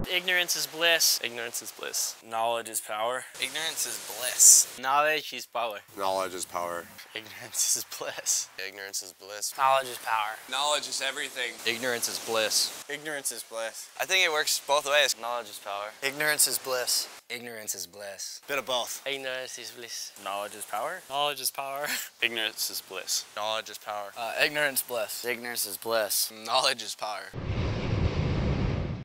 Ignorance is bliss. Ignorance is bliss. Knowledge is power. Ignorance is bliss. Knowledge is power. Knowledge is power. Ignorance is bliss. Ignorance is bliss. Knowledge is power. Knowledge is everything. Ignorance is bliss. Ignorance is bliss. I think it works both ways. Knowledge is power. Ignorance is bliss. Ignorance is bliss. Bit of both. Ignorance is bliss. Knowledge is power. Knowledge is power. Ignorance is bliss. Knowledge is power. Ignorance bliss. Ignorance is bliss. Knowledge is power.